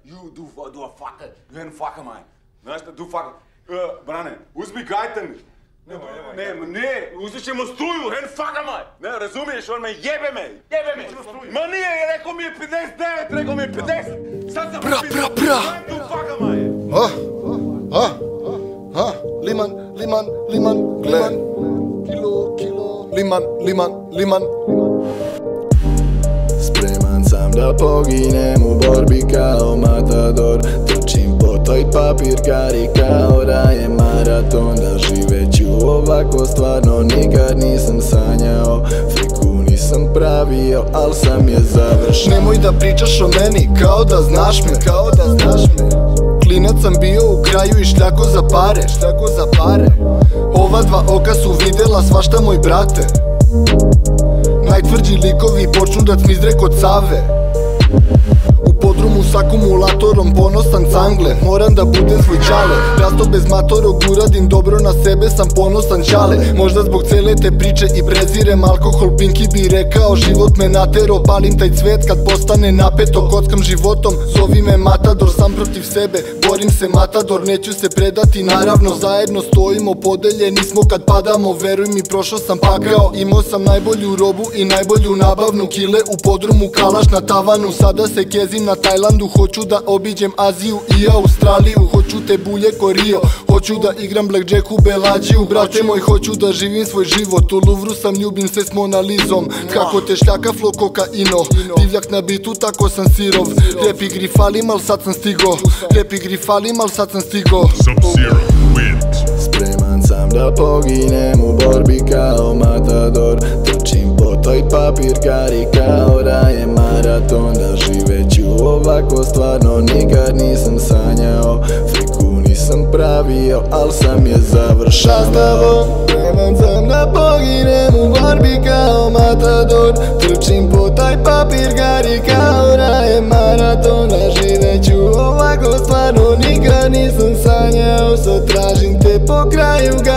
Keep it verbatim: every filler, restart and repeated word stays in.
You do, do a fucker, you ain't fucker maj. Znaš šta, do fucker. Uh, Brane, uzmi gajten. Ne, ne, ne, uzet ćemo struju, hen fucker maj. Ne, razumiješ, on me jebe me, jebe me. Ma nije, rekao mi je pedeset devet, rekao mi je pedeset. Sad sam pra, pra, pra. Do fucker maj. Ha, ha, ha, liman, liman, liman, liman. Kilo, kilo, liman, liman, liman. Spreman sam da poginem u borbi kao matador. Trčim po toj papir kari kao da je maraton. Da živeću ovako stvarno nikad nisam sanjao. Friku nisam pravio, al sam je završao. Nemoj da pričaš o meni kao da znaš me, kao da znaš me. Klinac sam bio u kraju i šljako za pare, šljako za pare. Ova dva oka su videla svašta moj brate. Najtvrđi likovi počnu da cmizdre kod Save. U podrumu s akumulatorom ponosan cangle. Moram da budem svoj čale. Rasto bez matorog uradim dobro na sebe, sam ponosan čale. Možda zbog cele te priče i prezirem alkohol. Pinky bi rekao život me natero. Palim taj cvet kad postane napeto. Kockam životom, zovi me matador. Sam protiv sebe, borim se matador. Neću se predati naravno. Zajedno stojimo, podeljeni smo kad padamo. Veruj mi, prošao sam pakao. Imao sam najbolju robu i najbolju nabavnu. Kile u podrumu, kalaš na tavanu. Sada se kezim na Tajlandu. Hoću da obiđem Aziju i Australiju. Hoću te bulje ko Rio. Hoću da igram blackjack u Belađiju. Brate moj, hoću da živim svoj život. U Luvru sam, ljubim se s Mona Lizom. Kako te šljaka flo kokaino. Divljak na bitu, tako sam sirov. Rap igri falim, al sad sam stigo. Rap igri falim, al sad sam stigo. Sub-Zero wins. Spreman sam da poginem u borbi kao matador. Trčim po toj papir kari kao da je maraton. Da živeću ovako stvarno nikad nisam sanjao. Friku nisam pravio, al sam je završao. Sastavom, spreman sam da poginem u borbi kao matador. Trčim po taj papir kari kao da je maraton. Da živeću ovako stvarno nikad nisam sanjao. Sad tražim te po kraju ga